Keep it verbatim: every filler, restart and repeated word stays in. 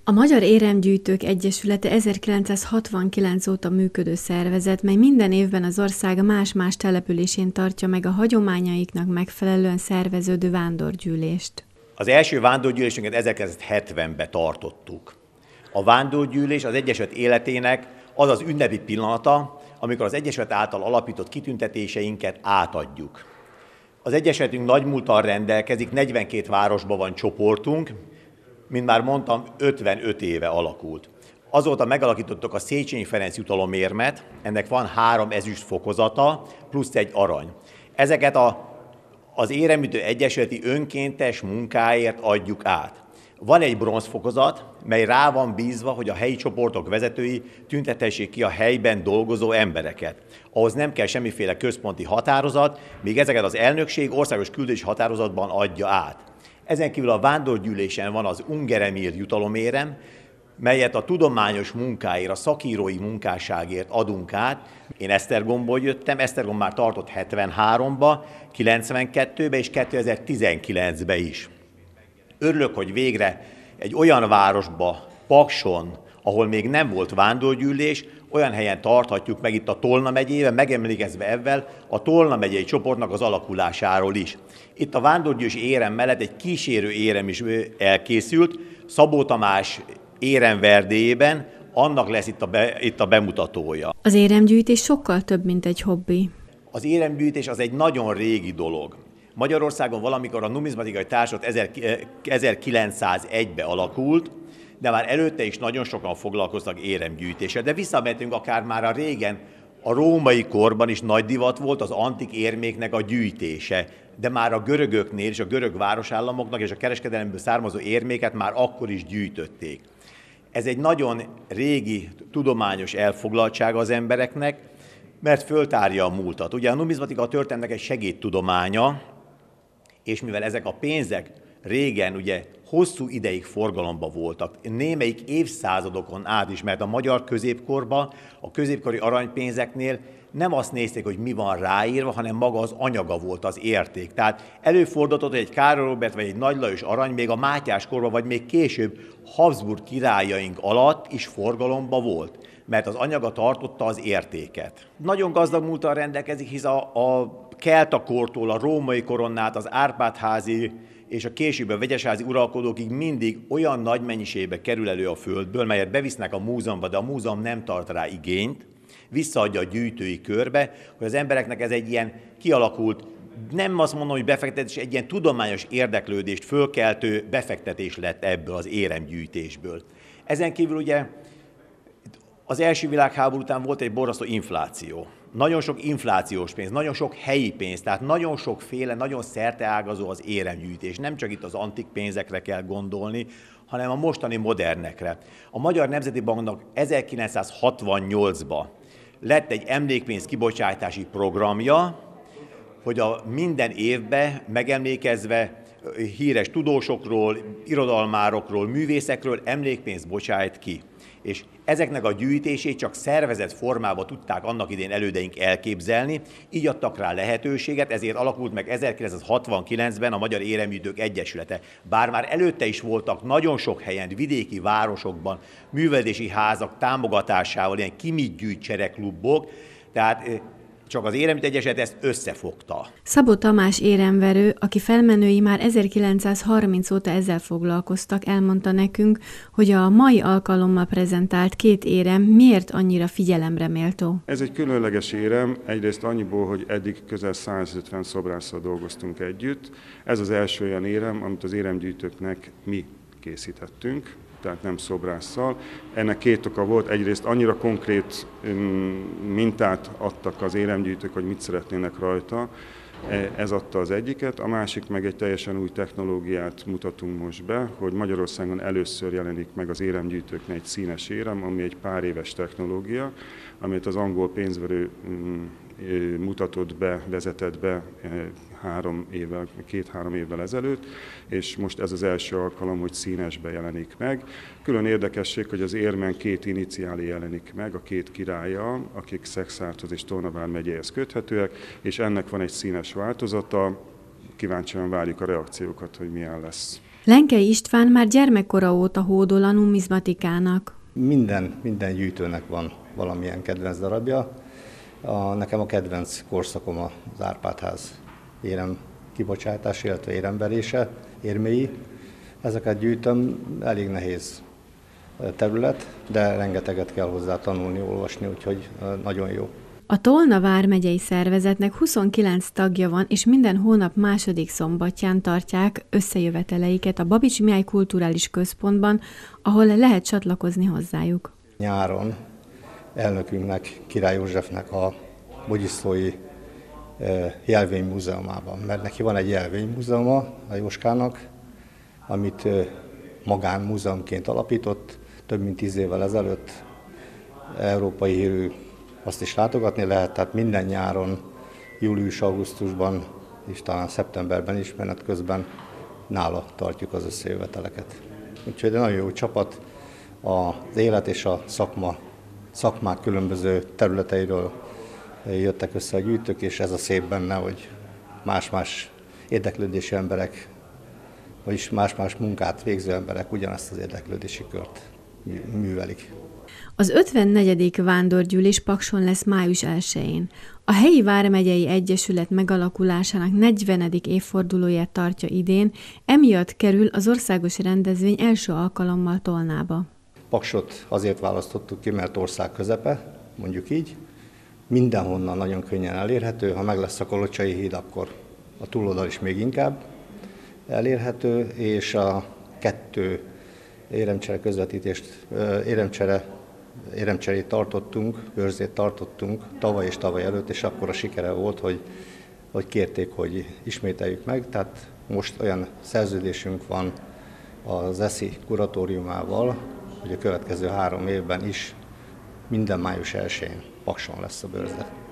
A Magyar Éremgyűjtők Egyesülete ezerkilencszázhatvankilenc óta működő szervezet, mely minden évben az ország más-más településén tartja meg a hagyományaiknak megfelelően szerveződő vándorgyűlést. Az első vándorgyűlésünket ezerkilencszázhetvenben tartottuk. A vándorgyűlés az Egyesület életének az az ünnepi pillanata, amikor az Egyesület által alapított kitüntetéseinket átadjuk. Az Egyesületünk nagy múlttal rendelkezik, negyvenkét városban van csoportunk, mint már mondtam, ötvenöt éve alakult. Azóta megalakítottuk a Széchenyi Ferenc jutalomérmet, ennek van három ezüst fokozata, plusz egy arany. Ezeket a, az Éremgyűjtő Egyesületi önkéntes munkáért adjuk át. Van egy bronzfokozat, mely rá van bízva, hogy a helyi csoportok vezetői tüntetessék ki a helyben dolgozó embereket. Ahhoz nem kell semmiféle központi határozat, míg ezeket az elnökség országos küldési határozatban adja át. Ezen kívül a vándorgyűlésen van az Unger Emil jutalomérem, melyet a tudományos munkáért, a szakírói munkásságért adunk át. Én Esztergomból jöttem, Esztergom már tartott hetvenháromba, kilencvenkettőben és kétezer-tizenkilencben is. Örülök, hogy végre egy olyan városba, Pakson, ahol még nem volt vándorgyűlés, olyan helyen tarthatjuk meg itt a Tolna megyében, megemlékezve ezzel a Tolna megyei csoportnak az alakulásáról is. Itt a vándorgyűlési érem mellett egy kísérő érem is elkészült, Szabó Tamás éremverdélyében, annak lesz itt a, be, itt a bemutatója. Az éremgyűjtés sokkal több, mint egy hobbi. Az éremgyűjtés az egy nagyon régi dolog. Magyarországon valamikor a numizmatikai társulat ezerkilencszázegyben alakult, de már előtte is nagyon sokan foglalkoztak éremgyűjtéssel. De visszamentünk akár már a régen, a római korban is nagy divat volt az antik érméknek a gyűjtése. De már a görögöknél és a görög városállamoknak és a kereskedelemből származó érméket már akkor is gyűjtötték. Ez egy nagyon régi tudományos elfoglaltsága az embereknek, mert föltárja a múltat. Ugye a numizmatika a történetnek egy segédtudománya, és mivel ezek a pénzek régen ugye hosszú ideig forgalomban voltak, némelyik évszázadokon át is, mert a magyar középkorban, a középkori aranypénzeknél nem azt nézték, hogy mi van ráírva, hanem maga az anyaga volt az érték. Tehát előfordultott, hogy egy Károly Róbert vagy egy Nagy Lajos arany még a Mátyás korban, vagy még később Habsburg királyaink alatt is forgalomban volt, mert az anyaga tartotta az értéket. Nagyon gazdag múlttal rendelkezik, hisz a, a keltakortól, a római koronnát, az Árpád-házi és a később a vegyesházi uralkodókig mindig olyan nagy mennyiségbe kerül elő a földből, melyet bevisznek a múzeumba, de a múzeum nem tart rá igényt, visszaadja a gyűjtői körbe, hogy az embereknek ez egy ilyen kialakult, nem azt mondom, hogy befektetés, egy ilyen tudományos érdeklődést fölkeltő befektetés lett ebből az éremgyűjtésből. Ezen kívül ugye az első világháború után volt egy borzasztó infláció. Nagyon sok inflációs pénz, nagyon sok helyi pénz, tehát nagyon sokféle, nagyon szerteágazó az éremgyűjtés. Nem csak itt az antik pénzekre kell gondolni, hanem a mostani modernekre. A Magyar Nemzeti Banknak ezerkilencszázhatvannyolcban lett egy emlékpénz kibocsátási programja, hogy a minden évben megemlékezve híres tudósokról, irodalmárokról, művészekről emlékpénzt bocsájt ki. És ezeknek a gyűjtését csak szervezett formában tudták annak idén elődeink elképzelni, így adtak rá lehetőséget, ezért alakult meg ezerkilencszázhatvankilencben a Magyar Éremgyűjtők Egyesülete. Bár már előtte is voltak nagyon sok helyen, vidéki városokban művelődési házak támogatásával, ilyen ki mit gyűjt csereklubok, tehát csak az Éremgyűjtő Egyesület ezt összefogta. Szabó Tamás éremverő, aki felmenői már ezerkilencszázharminc óta ezzel foglalkoztak, elmondta nekünk, hogy a mai alkalommal prezentált két érem miért annyira figyelemre méltó. Ez egy különleges érem, egyrészt annyiból, hogy eddig közel százötven szobrásszal dolgoztunk együtt. Ez az első olyan érem, amit az éremgyűjtőknek mi készítettünk, tehát nem szobrásszal. Ennek két oka volt, egyrészt annyira konkrét mintát adtak az éremgyűjtők, hogy mit szeretnének rajta, ez adta az egyiket, a másik meg egy teljesen új technológiát mutatunk most be, hogy Magyarországon először jelenik meg az éremgyűjtőknek egy színes érem, ami egy pár éves technológia, amit az angol pénzverő mutatott be, vezetett be három évvel, két-három évvel ezelőtt, és most ez az első alkalom, hogy színesbe jelenik meg. Külön érdekesség, hogy az érmen két iniciálé jelenik meg, a két királya, akik Szekszárthoz és Tornavár megyéhez köthetőek, és ennek van egy színes változata. Kíváncsian várjuk a reakciókat, hogy milyen lesz. Lenkei István már gyermekkora óta hódol a numizmatikának. Minden, minden gyűjtőnek van valamilyen kedvenc darabja. A, nekem a kedvenc korszakom az Árpád-ház érem kibocsátás, illetve éremverése, érméi. Ezeket gyűjtöm, elég nehéz terület, de rengeteget kell hozzá tanulni, olvasni, úgyhogy nagyon jó. A Tolna vármegyei szervezetnek huszonkilenc tagja van, és minden hónap második szombatján tartják összejöveteleiket a Babits Mihály Kulturális Központban, ahol lehet csatlakozni hozzájuk. Nyáron elnökünknek, Király Józsefnek a Bogyiszlói Jelvénymúzeumában, mert neki van egy jelvénymúzeuma, a Jóskának, amit magánmúzeumként alapított, több mint tíz évvel ezelőtt. Európai hírű, azt is látogatni lehet, tehát minden nyáron, július-augusztusban és talán szeptemberben is menet közben nála tartjuk az összejöveteleket. Úgyhogy nagyon jó csapat, az élet és a szakma, szakmák különböző területeiről jöttek össze a gyűjtők, és ez a szép benne, hogy más-más érdeklődési emberek, vagyis más-más munkát végző emberek ugyanezt az érdeklődési kört művelik. Az ötvennegyedik vándorgyűlés Pakson lesz május elsején. A helyi vármegyei egyesület megalakulásának negyvenedik évfordulóját tartja idén, emiatt kerül az országos rendezvény első alkalommal Tolnába. Paksot azért választottuk ki, mert ország közepe, mondjuk így. Mindenhonnan nagyon könnyen elérhető, ha meg lesz a Kolocsai híd, akkor a túloldal is még inkább elérhető, és a kettő éremcsere közvetítést, éremcsere, éremcserét tartottunk, őrzét tartottunk tavaly és tavaly előtt, és akkor a sikere volt, hogy, hogy kérték, hogy ismételjük meg. Tehát most olyan szerződésünk van az eszi kuratóriumával, hogy a következő három évben is minden május elsején Pakson lesz a bőrzet.